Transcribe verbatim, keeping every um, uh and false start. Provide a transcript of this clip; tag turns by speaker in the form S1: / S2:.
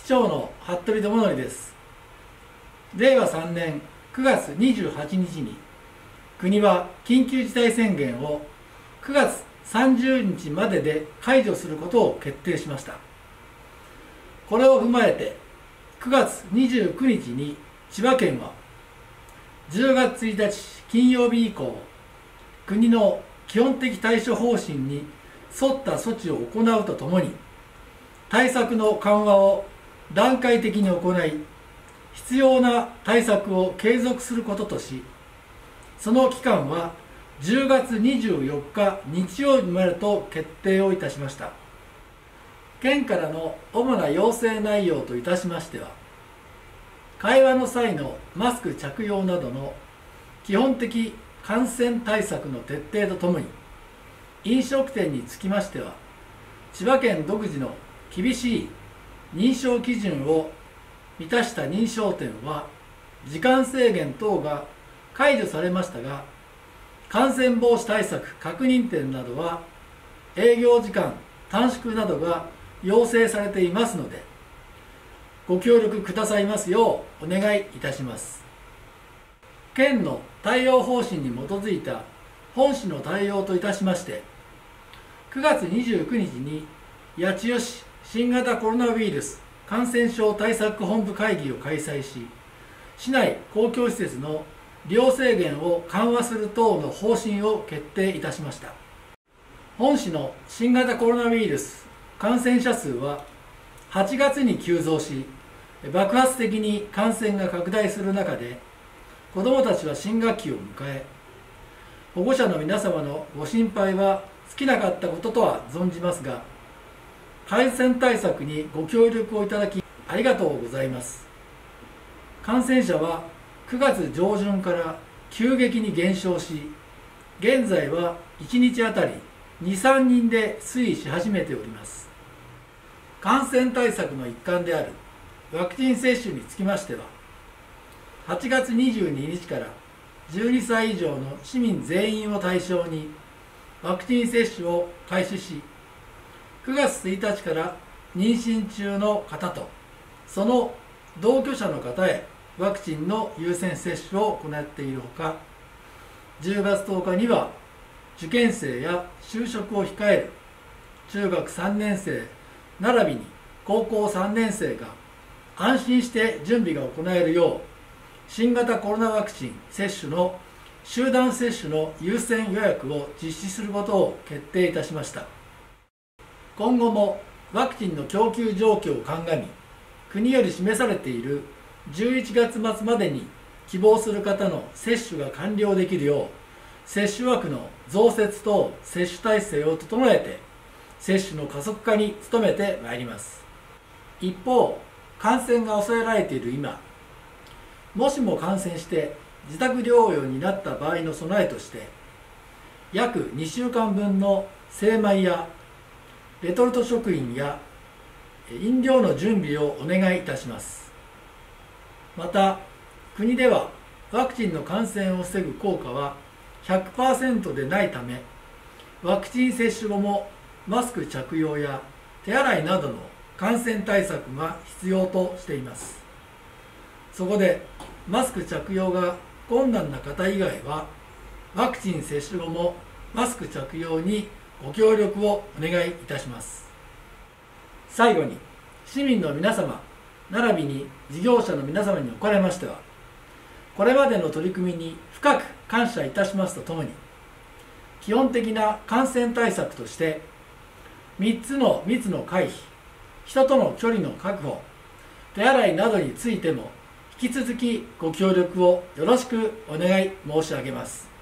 S1: 長の服部智則です。れいわさんねんくがつにじゅうはちにちに国は緊急事態宣言をくがつさんじゅうにちまでで解除することを決定しました。これを踏まえてくがつにじゅうくにちに千葉県はじゅうがつついたち金曜日以降、国の基本的対処方針に沿った措置を行うとともに、対策の緩和を段階的に行い、必要な対策を継続することとし、その期間はじゅうがつにじゅうよっか日曜日までと決定をいたしました。県からの主な要請内容といたしましては、会話の際のマスク着用などの基本的感染対策の徹底とともに、飲食店につきましては、千葉県独自の厳しい認証基準を満たした認証店は時間制限等が解除されましたが、感染防止対策確認店などは営業時間短縮などが要請されていますので、ご協力くださいますようお願いいたします。県の対応方針に基づいた本市の対応といたしまして、くがつにじゅうくにちに八千代市新型コロナウイルス感染症対策本部会議を開催し、市内公共施設の利用制限を緩和する等の方針を決定いたしました。本市の新型コロナウイルス感染者数ははちがつに急増し、爆発的に感染が拡大する中で、子どもたちは新学期を迎え、保護者の皆様のご心配は尽きなかったこととは存じますが、感染対策にご協力をいただきありがとうございます。感染者はくがつじょうじゅんから急激に減少し、現在はいちにちあたりに、さんにんで推移し始めております。感染対策の一環であるワクチン接種につきましては、はちがつにじゅうににちからじゅうにさい以上の市民全員を対象にワクチン接種を開始し、くがつついたちから妊娠中の方とその同居者の方へワクチンの優先接種を行っているほか、じゅうがつとおかには受験生や就職を控える中学さんねんせい並びに高校さんねんせいが安心して準備が行えるよう、新型コロナワクチン接種の集団接種の優先予約を実施することを決定いたしました。今後もワクチンの供給状況を鑑み、国より示されているじゅういちがつまつまでに希望する方の接種が完了できるよう、接種枠の増設等接種体制を整えて、接種の加速化に努めてまいります。一方、感染が抑えられている今、もしも感染して自宅療養になった場合の備えとして、約にしゅうかんぶんの精米やレトルト食品や飲料の準備をお願いいたします。また、国ではワクチンの感染を防ぐ効果は ひゃくパーセント でないため、ワクチン接種後もマスク着用や手洗いなどの感染対策が必要としています。そこで、マスク着用が困難な方以外は、ワクチン接種後もマスク着用にご協力をお願いいたします。最後に、市民の皆様、並びに事業者の皆様におかれましては、これまでの取り組みに深く感謝いたしますとともに、基本的な感染対策として、みっつの密の回避、人との距離の確保、手洗いなどについても、引き続きご協力をよろしくお願い申し上げます。